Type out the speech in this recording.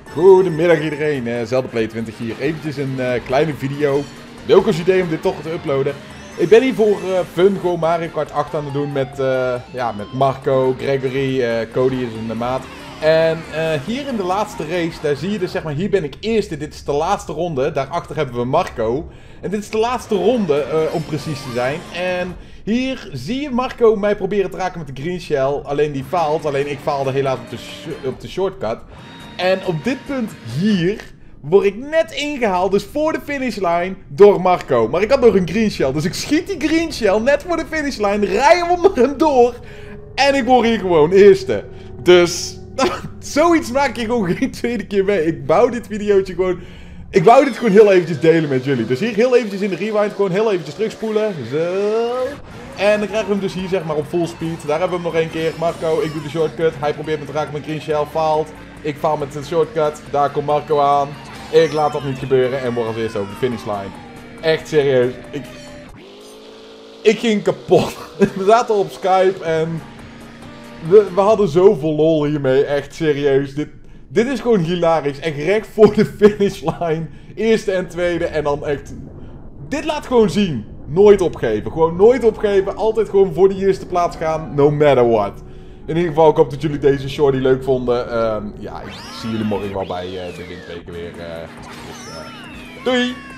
Goedemiddag iedereen, Zelda20 hier. Eventjes een kleine video. Leuk als idee om dit toch te uploaden. Ik ben hier voor fun gewoon Mario Kart 8 aan het doen met, met Marco, Gregory, Cody is een maat. En hier in de laatste race, daar zie je dus zeg maar, hier ben ik eerste, dit is de laatste ronde. Daarachter hebben we Marco. En dit is de laatste ronde, om precies te zijn. En hier zie je Marco mij proberen te raken met de green shell. Alleen die faalt, alleen ik faalde helaas op de shortcut. En op dit punt hier word ik net ingehaald, dus voor de finishlijn, door Marco. Maar ik had nog een green shell, dus ik schiet die green shell net voor de finishlijn, rij hem onder hem door. En ik word hier gewoon eerste. Dus, zoiets maak je gewoon geen tweede keer mee. Ik wou dit videootje gewoon... Ik wou dit gewoon heel eventjes delen met jullie. Dus hier heel eventjes in de rewind, gewoon heel eventjes terugspoelen. Zo. En dan krijgen we hem dus hier zeg maar op full speed. Daar hebben we hem nog één keer. Marco, ik doe de shortcut. Hij probeert me te raken met green shell, faalt. Ik faal met de shortcut. Daar komt Marco aan. Ik laat dat niet gebeuren en word als eerste over de finishline. Echt serieus. Ik ging kapot. We zaten op Skype en we hadden zoveel lol hiermee. Echt serieus. Dit is gewoon hilarisch. Echt recht voor de finishline. Eerste en tweede en dan echt... Dit laat gewoon zien. Nooit opgeven. Gewoon nooit opgeven. Altijd gewoon voor die eerste plaats gaan. No matter what. In ieder geval, ik hoop dat jullie deze shorty leuk vonden. Ik zie jullie morgen wel bij de windweken weer. Doei!